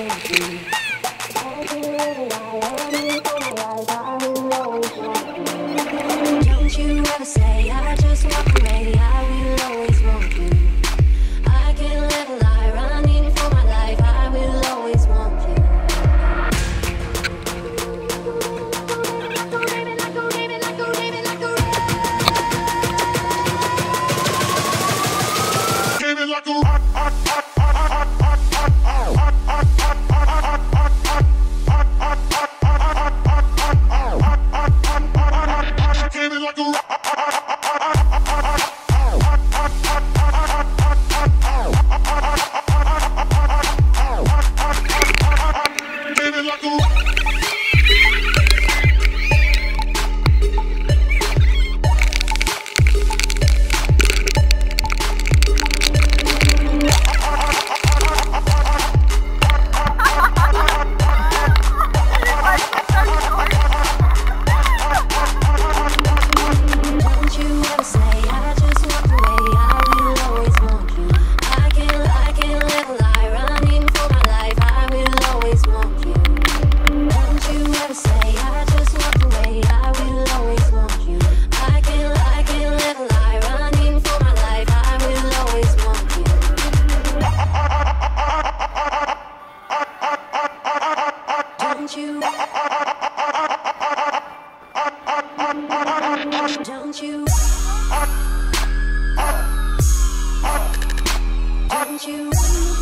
Don't you ever say I just walk away, I will always want you. I can't let a lie running for my life, I will always want you. Give it like a rock, hot, hot, hot, hot, hot, hot, hot, hot, hot, hot, hot, hot, hot, hot, hot, hot, hot, hot, hot, give it like a rock. Don't you? Don't you?